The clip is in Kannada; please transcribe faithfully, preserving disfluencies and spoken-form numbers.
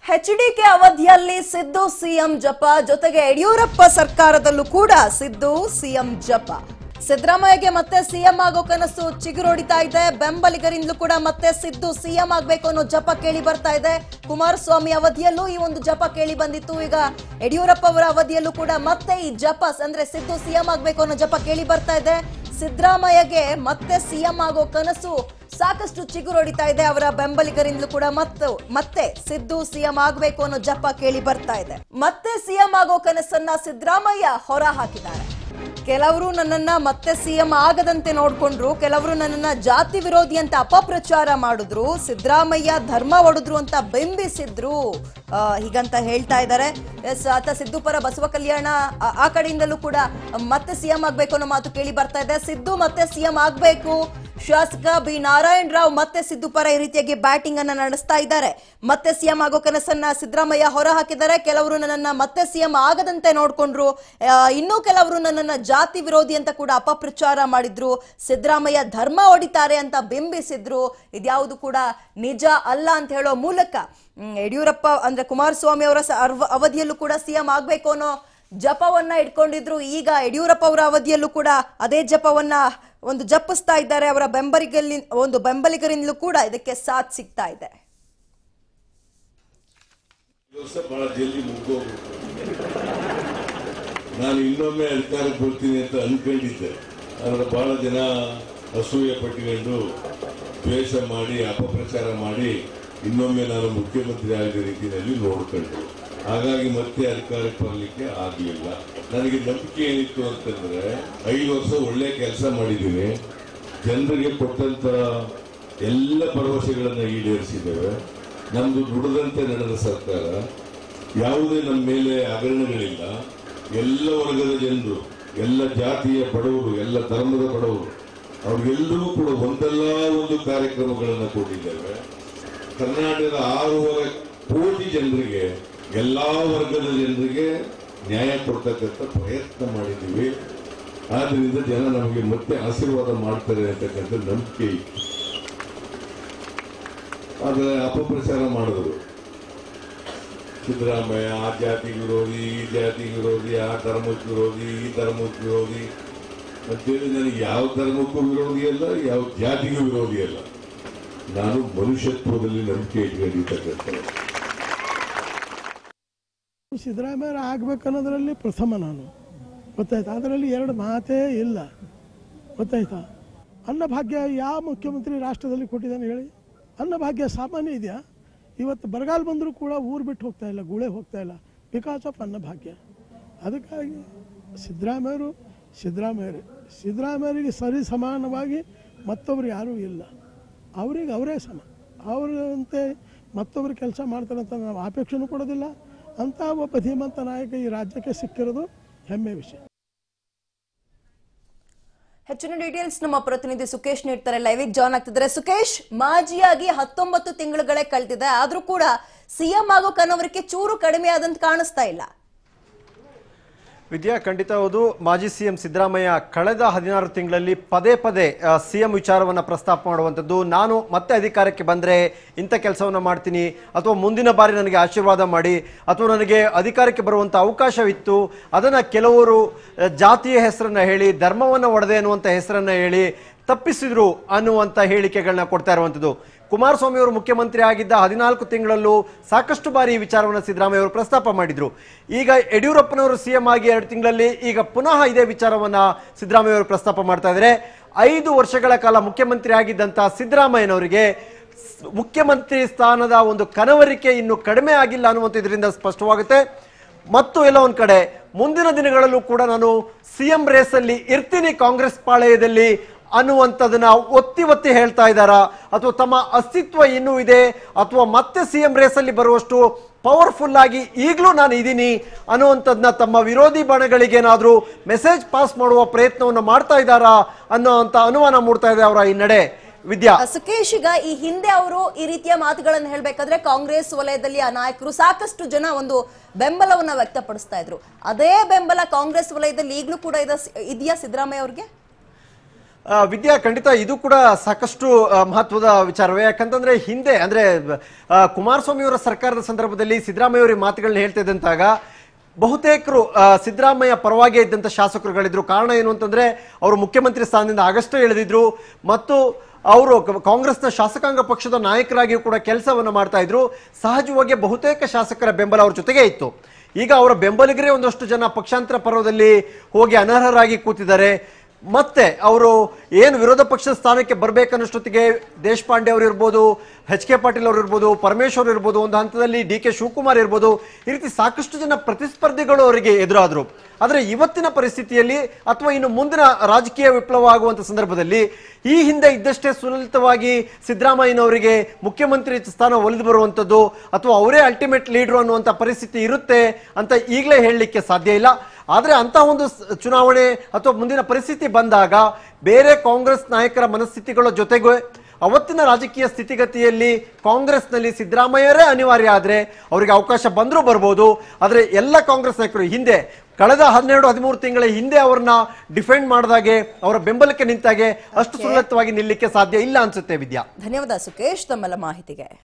ಎಚ್ಡಿಕೆ ಅವಧಿಯಲ್ಲಿ ಸಿದ್ದು ಸಿಎಂ ಜಪ ಜೊತೆಗೆ ಯಡಿಯೂರಪ್ಪ ಸರ್ಕಾರದಲ್ಲೂ ಕೂಡ ಸಿದ್ದು ಸಿಎಂ ಜಪ. ಸಿದ್ದರಾಮಯ್ಯಗೆ ಮತ್ತೆ ಸಿಎಂ ಆಗೋ ಕನಸು ಚಿಗುರೊಡಿತಾ ಇದೆ. ಬೆಂಬಲಿಗರಿಂದಲೂ ಕೂಡ ಮತ್ತೆ ಸಿದ್ದು ಸಿಎಂ ಆಗಬೇಕು ಅನ್ನೋ ಜಪ ಕೇಳಿ ಬರ್ತಾ ಇದೆ. ಕುಮಾರಸ್ವಾಮಿ ಅವಧಿಯಲ್ಲೂ ಈ ಒಂದು ಜಪ ಕೇಳಿ ಬಂದಿತ್ತು. ಈಗ ಯಡಿಯೂರಪ್ಪ ಅವರ ಅವಧಿಯಲ್ಲೂ ಕೂಡ ಮತ್ತೆ ಈ ಜಪ ಅಂದ್ರೆ ಸಿದ್ದು ಸಿಎಂ ಆಗಬೇಕು ಅನ್ನೋ ಜಪ ಕೇಳಿ ಬರ್ತಾ ಇದೆ. ಸಿದ್ದರಾಮಯ್ಯಗೆ ಮತ್ತೆ ಸಿಎಂ ಆಗೋ ಕನಸು ಸಾಕಷ್ಟು ಚಿಗುರೊಡಿತಾ ಇದೆ. ಅವರ ಬೆಂಬಲಿಗರಿಂದಲೂ ಕೂಡ ಮತ್ತೆ ಮತ್ತೆ ಸಿದ್ದು ಸಿಎಂ ಆಗಬೇಕು ಅನ್ನೋ ಜಪ ಕೇಳಿ ಬರ್ತಾ ಇದೆ. ಮತ್ತೆ ಸಿಎಂ ಆಗೋ ಕನಸನ್ನ ಸಿದ್ದರಾಮಯ್ಯ ಹೊರ ಹಾಕಿದ್ದಾರೆ. ಕೆಲವರು ನನ್ನನ್ನ ಮತ್ತೆ ಸಿಎಂ ಆಗದಂತೆ ನೋಡ್ಕೊಂಡ್ರು, ಕೆಲವರು ನನ್ನನ್ನ ಜಾತಿ ವಿರೋಧಿ ಅಂತ ಅಪಪ್ರಚಾರ ಮಾಡಿದ್ರು, ಸಿದ್ದರಾಮಯ್ಯ ಧರ್ಮ ಒಡೆದ್ರು ಅಂತ ಬಿಂಬಿಸಿದ್ರು ಹೀಗಂತ ಹೇಳ್ತಾ ಇದ್ದಾರೆ. ಎಸ್ ಆತ ಸಿದ್ದು ಪರ ಬಸವ ಕಲ್ಯಾಣ ಆ ಕಡೆಯಿಂದಲೂ ಕೂಡ ಮತ್ತೆ ಸಿಎಂ ಆಗ್ಬೇಕು ಅನ್ನೋ ಮಾತು ಕೇಳಿ ಬರ್ತಾ ಇದೆ. ಸಿದ್ದು ಮತ್ತೆ ಸಿಎಂ ಆಗ್ಬೇಕು, ಶಾಸಕ ಬಿ ನಾರಾಯಣ ರಾವ್ ಮತ್ತೆ ಸಿದ್ದು ಪರ ಈ ರೀತಿಯಾಗಿ ಬ್ಯಾಟಿಂಗ್ ಅನ್ನ ನಡೆಸ್ತಾ ಇದ್ದಾರೆ. ಮತ್ತೆ ಸಿಎಂ ಆಗೋ ಕನಸನ್ನ ಸಿದ್ದರಾಮಯ್ಯ ಹೊರ ಹಾಕಿದ್ದಾರೆ. ಕೆಲವರು ನನ್ನನ್ನ ಮತ್ತೆ ಸಿಎಂ ಆಗದಂತೆ ನೋಡ್ಕೊಂಡ್ರು, ಇನ್ನೂ ಕೆಲವರು ನನ್ನನ್ನ ಜಾತಿ ವಿರೋಧಿ ಅಂತ ಕೂಡ ಅಪಪ್ರಚಾರ ಮಾಡಿದ್ರು, ಸಿದ್ದರಾಮಯ್ಯ ಧರ್ಮ ಹೊಡಿತಾರೆ ಅಂತ ಬಿಂಬಿಸಿದ್ರು. ಇದ್ಯಾವುದು ಕೂಡ ನಿಜ ಅಲ್ಲ ಅಂತ ಹೇಳೋ ಮೂಲಕ ಯಡಿಯೂರಪ್ಪ ಅಂದ್ರೆ ಕುಮಾರಸ್ವಾಮಿ ಅವರ ಅವಧಿಯಲ್ಲೂ ಕೂಡ ಸಿಎಂ ಆಗ್ಬೇಕು ಅನ್ನೋ ಜಪವನ್ನ ಇಟ್ಕೊಂಡಿದ್ರು. ಈಗ ಯಡಿಯೂರಪ್ಪ ಅವರ ಅವಧಿಯಲ್ಲೂ ಕೂಡ ಅದೇ ಜಪವನ್ನ ಒಂದು ಜಪಿಸ್ತಾ ಇದ್ದಾರೆ. ಅವರ ಬೆಂಬಲಿಗಲ್ಲಿ ಒಂದು ಬೆಂಬಲಿಗರಿಂದಲೂ ಕೂಡ ಇದಕ್ಕೆ ಸಾಥ್ ಸಿಗ್ತಾ ಇದೆ. ನಾನು ಇನ್ನೊಮ್ಮೆ ಅಧಿಕಾರಕ್ಕೆ ಬರ್ತೀನಿ ಅಂತ ಅನ್ಕೊಂಡಿದ್ದೆ. ಆದ್ರೆ ಬಹಳ ಜನ ಅಸೂಯೆ ಪಟ್ಟಿಕೊಂಡು ದ್ವೇಷ ಮಾಡಿ ಅಪಪ್ರಚಾರ ಮಾಡಿ ಇನ್ನೊಮ್ಮೆ ನಾನು ಮುಖ್ಯಮಂತ್ರಿ ಆಗಿದ್ದ ರೀತಿಯಲ್ಲಿ ನೋಡ್ಕೊಂಡ್ರು. ಹಾಗಾಗಿ ಮತ್ತೆ ಅಧಿಕಾರಕ್ಕೆ ಬರಲಿಕ್ಕೆ ಆಗಲಿಲ್ಲ. ನನಗೆ ನಂಬಿಕೆ ಏನಿತ್ತು ಅಂತಂದ್ರೆ ಐದು ವರ್ಷ ಒಳ್ಳೆ ಕೆಲಸ ಮಾಡಿದ್ದೀನಿ, ಜನರಿಗೆ ಕೊಟ್ಟಂತ ಎಲ್ಲ ಭರವಸೆಗಳನ್ನ ಈಡೇರಿಸಿದ್ದೇವೆ. ನಮ್ದು ದುಡದಂತೆ ನಡೆದ ಸರ್ಕಾರ, ಯಾವುದೇ ನಮ್ಮ ಮೇಲೆ ಹಗರಣಗಳಿಲ್ಲ. ಎಲ್ಲ ವರ್ಗದ ಜನರು, ಎಲ್ಲ ಜಾತಿಯ ಬಡವರು, ಎಲ್ಲ ಧರ್ಮದ ಬಡವರು, ಅವ್ರಿಗೆಲ್ಲರಿಗೂ ಕೂಡ ಒಂದಲ್ಲ ಒಂದು ಕಾರ್ಯಕ್ರಮಗಳನ್ನು ಕೊಟ್ಟಿದ್ದೇವೆ. ಕರ್ನಾಟಕದ ಆರೂವರೆ ಕೋಟಿ ಜನರಿಗೆ, ಎಲ್ಲಾ ವರ್ಗದ ಜನರಿಗೆ ನ್ಯಾಯ ಕೊಡ್ತಕ್ಕಂಥ ಪ್ರಯತ್ನ ಮಾಡಿದ್ದೀವಿ. ಆದ್ರಿಂದ ಜನ ನಮಗೆ ಮತ್ತೆ ಆಶೀರ್ವಾದ ಮಾಡ್ತಾರೆ ಅಂತಕ್ಕಂಥ ನಂಬಿಕೆ ಇತ್ತು. ಆದರೆ ಅಪಪ್ರಚಾರ ಮಾಡಿದ್ರು. ಸಿದ್ದರಾಮಯ್ಯ ಆ ಜಾತಿ ವಿರೋಧಿ, ಈ ಜಾತಿ ವಿರೋಧಿ, ಆ ಧರ್ಮಕ್ಕೆ ವಿರೋಧಿ, ಈ ಧರ್ಮಕ್ಕೆ ವಿರೋಧಿ ಅಂತೇಳಿ ನನಗೆ ಯಾವ ಧರ್ಮಕ್ಕೂ ವಿರೋಧಿ ಅಲ್ಲ, ಯಾವ ಜಾತಿಗೂ ವಿರೋಧಿ ಅಲ್ಲ. ನಾನು ಮನುಷ್ಯತ್ವದಲ್ಲಿ ನಂಬಿಕೆ ಇಟ್ಕೊಂಡಿರ್ತಕ್ಕಂಥ ಸಿದ್ದರಾಮಯ್ಯ ಆಗ್ಬೇಕನ್ನೋದ್ರಲ್ಲಿ ಪ್ರಥಮ ನಾನು, ಗೊತ್ತಾಯ್ತಾ? ಅದರಲ್ಲಿ ಎರಡು ಮಾತೇ ಇಲ್ಲ, ಗೊತ್ತಾಯ್ತಾ? ಅನ್ನಭಾಗ್ಯ ಯಾವ ಮುಖ್ಯಮಂತ್ರಿ ರಾಷ್ಟ್ರದಲ್ಲಿ ಕೊಟ್ಟಿದ್ದಾನೆ ಹೇಳಿ? ಅನ್ನಭಾಗ್ಯ ಸಾಮಾನ್ಯ ಇದೆಯಾ? ಇವತ್ತು ಬರಗಾಲ ಬಂದರೂ ಕೂಡ ಊರು ಬಿಟ್ಟು ಹೋಗ್ತಾ ಇಲ್ಲ, ಗುಳೆ ಹೋಗ್ತಾ ಇಲ್ಲ, ಬಿಕಾಸ್ ಆಫ್ ಅನ್ನಭಾಗ್ಯ. ಅದಕ್ಕಾಗಿ ಸಿದ್ದರಾಮಯ್ಯರು ಸಿದ್ದರಾಮಯ್ಯರೇ ಸಿದ್ದರಾಮಯ್ಯರಿಗೆ ಸರಿ ಸಮಾನವಾಗಿ ಮತ್ತೊಬ್ರು ಯಾರೂ ಇಲ್ಲ. ಅವ್ರಿಗೆ ಅವರೇ ಸಮ, ಅವರಂತೆ ಮತ್ತೊಬ್ಬರು ಕೆಲಸ ಮಾಡ್ತಾರಂತ ನಾವು ಅಪೇಕ್ಷೆನೂ ಕೊಡೋದಿಲ್ಲ. ಅಂತ ಒಬ್ಬ ಧೀಮಂತ ನಾಯಕ ಈ ರಾಜ್ಯಕ್ಕೆ ಸಿಕ್ಕಿರೋದು ಹೆಮ್ಮೆ ವಿಷಯ. ಹೆಚ್ಚಿನ ಡೀಟೇಲ್ಸ್ ನಮ್ಮ ಪ್ರತಿನಿಧಿ ಸುಕೇಶ್ ನೀಡ್ತಾರೆ, ಲೈವ್ ಜಾಯ್ನ್ ಆಗ್ತಿದ್ದಾರೆ. ಸುಕೇಶ್, ಮಾಜಿಯಾಗಿ ಹತ್ತೊಂಬತ್ತು ತಿಂಗಳುಗಳೇ ಕಳೆದಿದೆ, ಆದ್ರೂ ಕೂಡ ಸಿಎಂ ಆಗೋ ಕನವರಿಕೆ ಚೂರು ಕಡಿಮೆ ಆದಂತ ಕಾಣಿಸ್ತಾ ಇಲ್ಲ. ವಿದ್ಯಾ, ಖಂಡಿತ ಹೌದು. ಮಾಜಿ ಸಿಎಂ ಸಿದ್ದರಾಮಯ್ಯ ಕಳೆದ ಹದಿನಾರು ತಿಂಗಳಲ್ಲಿ ಪದೇ ಪದೇ ಸಿಎಂ ವಿಚಾರವನ್ನು ಪ್ರಸ್ತಾಪ ಮಾಡುವಂಥದ್ದು. ನಾನು ಮತ್ತೆ ಅಧಿಕಾರಕ್ಕೆ ಬಂದರೆ ಇಂಥ ಕೆಲಸವನ್ನು ಮಾಡ್ತೀನಿ, ಅಥವಾ ಮುಂದಿನ ಬಾರಿ ನನಗೆ ಆಶೀರ್ವಾದ ಮಾಡಿ, ಅಥವಾ ನನಗೆ ಅಧಿಕಾರಕ್ಕೆ ಬರುವಂಥ ಅವಕಾಶವಿತ್ತು, ಅದನ್ನು ಕೆಲವರು ಜಾತಿಯ ಹೆಸರನ್ನು ಹೇಳಿ, ಧರ್ಮವನ್ನು ಒಡೆದೆ ಅನ್ನುವಂಥ ಹೆಸರನ್ನು ಹೇಳಿ ತಪ್ಪಿಸಿದ್ರು ಅನ್ನುವಂಥ ಹೇಳಿಕೆಗಳನ್ನ ಕೊಡ್ತಾ ಇರುವಂಥದ್ದು. ಕುಮಾರಸ್ವಾಮಿ ಅವರು ಮುಖ್ಯಮಂತ್ರಿ ಆಗಿದ್ದ ಹದಿನಾಲ್ಕು ತಿಂಗಳಲ್ಲೂ ಸಾಕಷ್ಟು ಬಾರಿ ಈ ವಿಚಾರವನ್ನು ಸಿದ್ದರಾಮಯ್ಯ ಅವರು ಪ್ರಸ್ತಾಪ ಮಾಡಿದ್ರು. ಈಗ ಯಡಿಯೂರಪ್ಪನವರು ಸಿಎಂ ಆಗಿ ಎರಡು ತಿಂಗಳಲ್ಲಿ ಈಗ ಪುನಃ ಇದೇ ವಿಚಾರವನ್ನ ಸಿದ್ದರಾಮಯ್ಯ ಅವರು ಪ್ರಸ್ತಾಪ ಮಾಡ್ತಾ ಇದ್ದಾರೆ. ಐದು ವರ್ಷಗಳ ಕಾಲ ಮುಖ್ಯಮಂತ್ರಿ ಆಗಿದ್ದಂಥ ಸಿದ್ದರಾಮಯ್ಯನವರಿಗೆ ಮುಖ್ಯಮಂತ್ರಿ ಸ್ಥಾನದ ಒಂದು ಕನವರಿಕೆ ಇನ್ನು ಕಡಿಮೆ ಆಗಿಲ್ಲ ಅನ್ನುವಂಥ ಇದರಿಂದ ಸ್ಪಷ್ಟವಾಗುತ್ತೆ. ಮತ್ತು ಎಲ್ಲ ಒಂದ್ ಕಡೆ ಮುಂದಿನ ದಿನಗಳಲ್ಲೂ ಕೂಡ ನಾನು ಸಿಎಂ ರೇಸಲ್ಲಿ ಇರ್ತೀನಿ ಕಾಂಗ್ರೆಸ್ ಪಾಳೆಯದಲ್ಲಿ ಅನ್ನುವಂಥದನ್ನ ಒತ್ತಿ ಒತ್ತಿ ಹೇಳ್ತಾ ಇದ್ದಾರಾ, ಅಥವಾ ತಮ್ಮ ಅಸ್ತಿತ್ವ ಇನ್ನೂ ಇದೆ, ಅಥವಾ ಮತ್ತೆ ಸಿಎಂ ರೇಸಲ್ಲಿ ಬರುವಷ್ಟು ಪವರ್ಫುಲ್ ಆಗಿ ಈಗಲೂ ನಾನು ಇದ್ದೀನಿ ಅನ್ನುವಂಥದ್ದನ್ನ ತಮ್ಮ ವಿರೋಧಿ ಬಣಗಳಿಗೇನಾದ್ರೂ ಮೆಸೇಜ್ ಪಾಸ್ ಮಾಡುವ ಪ್ರಯತ್ನವನ್ನು ಮಾಡ್ತಾ ಇದ್ದಾರಾ ಅನ್ನೋಂಥ ಅನುಮಾನ ಮೂಡ್ತಾ ಇದೆ ಅವರ ಈ ನಡೆ. ವಿದ್ಯಾ, ಸುಕೇಶ್, ಈಗ ಈ ಹಿಂದೆ ಅವರು ಈ ರೀತಿಯ ಮಾತುಗಳನ್ನು ಹೇಳ್ಬೇಕಾದ್ರೆ ಕಾಂಗ್ರೆಸ್ ವಲಯದಲ್ಲಿ ಆ ನಾಯಕರು ಸಾಕಷ್ಟು ಜನ ಒಂದು ಬೆಂಬಲವನ್ನ ವ್ಯಕ್ತಪಡಿಸ್ತಾ ಇದ್ರು. ಅದೇ ಬೆಂಬಲ ಕಾಂಗ್ರೆಸ್ ವಲಯದಲ್ಲಿ ಈಗಲೂ ಕೂಡ ಇದೆಯಾ ಸಿದ್ದರಾಮಯ್ಯ ಅವ್ರಿಗೆ? ವಿದ್ಯಾ, ಖಂಡಿತ ಇದು ಕೂಡ ಸಾಕಷ್ಟು ಮಹತ್ವದ ವಿಚಾರವೇ. ಯಾಕಂತಂದ್ರೆ ಹಿಂದೆ ಅಂದ್ರೆ ಕುಮಾರಸ್ವಾಮಿ ಅವರ ಸರ್ಕಾರದ ಸಂದರ್ಭದಲ್ಲಿ ಸಿದ್ದರಾಮಯ್ಯ ಅವರ ಮಾತುಗಳನ್ನ ಹೇಳ್ತಾ ಇದ್ದಂತಾಗ ಬಹುತೇಕರು ಸಿದ್ದರಾಮಯ್ಯ ಪರವಾಗಿ ಇದ್ದಂತ ಶಾಸಕರುಗಳಿದ್ರು. ಕಾರಣ ಏನು ಅಂತಂದ್ರೆ ಅವರು ಮುಖ್ಯಮಂತ್ರಿ ಸ್ಥಾನದಿಂದ ಆಗಷ್ಟೇ ಇಳಿದಿದ್ರು ಮತ್ತು ಅವರು ಕಾಂಗ್ರೆಸ್ನ ಶಾಸಕಾಂಗ ಪಕ್ಷದ ನಾಯಕರಾಗಿಯೂ ಕೂಡ ಕೆಲಸವನ್ನು ಮಾಡ್ತಾ ಇದ್ರು. ಸಹಜವಾಗಿ ಬಹುತೇಕ ಶಾಸಕರ ಬೆಂಬಲ ಅವ್ರ ಜೊತೆಗೆ ಇತ್ತು. ಈಗ ಅವರ ಬೆಂಬಲಿಗರೇ ಒಂದಷ್ಟು ಜನ ಪಕ್ಷಾಂತರ ಪರ್ವದಲ್ಲಿ ಹೋಗಿ ಅನರ್ಹರಾಗಿ ಕೂತಿದ್ದಾರೆ. ಮತ್ತೆ ಅವರು ಏನು ವಿರೋಧ ಪಕ್ಷದ ಸ್ಥಾನಕ್ಕೆ ಬರ್ಬೇಕನ್ನಷ್ಟೊತ್ತಿಗೆ ದೇಶಪಾಂಡೆ ಅವರು ಇರ್ಬೋದು, ಎಚ್ ಕೆ ಪಾಟೀಲ್ ಅವರು ಇರ್ಬೋದು, ಪರಮೇಶ್ವರ್ ಇರ್ಬೋದು, ಒಂದು ಹಂತದಲ್ಲಿ ಡಿ ಕೆ ಶಿವಕುಮಾರ್ ಇರ್ಬೋದು, ಈ ರೀತಿ ಸಾಕಷ್ಟು ಜನ ಪ್ರತಿಸ್ಪರ್ಧಿಗಳು ಅವರಿಗೆ ಎದುರಾದ್ರು. ಆದರೆ ಇವತ್ತಿನ ಪರಿಸ್ಥಿತಿಯಲ್ಲಿ ಅಥವಾ ಇನ್ನು ಮುಂದಿನ ರಾಜಕೀಯ ವಿಪ್ಲವ ಆಗುವಂತ ಸಂದರ್ಭದಲ್ಲಿ ಈ ಹಿಂದೆ ಇದ್ದಷ್ಟೇ ಸುಲಲಿತವಾಗಿ ಸಿದ್ದರಾಮಯ್ಯನವರಿಗೆ ಮುಖ್ಯಮಂತ್ರಿ ಸ್ಥಾನ ಒಲಿದು ಬರುವಂಥದ್ದು ಅಥವಾ ಅವರೇ ಅಲ್ಟಿಮೇಟ್ ಲೀಡರ್ ಅನ್ನುವಂಥ ಪರಿಸ್ಥಿತಿ ಇರುತ್ತೆ ಅಂತ ಈಗಲೇ ಹೇಳಲಿಕ್ಕೆ ಸಾಧ್ಯ ಇಲ್ಲ. ಆದರೆ ಅಂತ ಒಂದು ಚುನಾವಣೆ ಅಥವಾ ಮುಂದಿನ ಪರಿಸ್ಥಿತಿ ಬಂದಾಗ ಬೇರೆ ಕಾಂಗ್ರೆಸ್ ನಾಯಕರ ಮನಸ್ಥಿತಿಗಳ ಜೊತೆಗೆ ಅವತ್ತಿನ ರಾಜಕೀಯ ಸ್ಥಿತಿಗತಿಯಲ್ಲಿ ಕಾಂಗ್ರೆಸ್ನಲ್ಲಿ ಸಿದ್ದರಾಮಯ್ಯರೇ ಅನಿವಾರ್ಯ ಆದರೆ ಅವರಿಗೆ ಅವಕಾಶ ಬಂದರೂ ಬರ್ಬೋದು. ಆದರೆ ಎಲ್ಲ ಕಾಂಗ್ರೆಸ್ ನಾಯಕರು ಹಿಂದೆ ಕಳೆದ ಹನ್ನೆರಡು ಹದಿಮೂರು ತಿಂಗಳ ಹಿಂದೆ ಅವರನ್ನ ಡಿಫೆಂಡ್ ಮಾಡಿದಾಗೆ ಅವರ ಬೆಂಬಲಕ್ಕೆ ನಿಂತಾಗೆ ಅಷ್ಟು ಸುಲಭವಾಗಿ ನಿಲ್ಲಕ್ಕೆ ಸಾಧ್ಯ ಇಲ್ಲ ಅನ್ಸುತ್ತೆ ವಿದ್ಯಾ. ಧನ್ಯವಾದ ಸುಕೇಶ್ ತಮ್ಮೆಲ್ಲ ಮಾಹಿತಿಗೆ.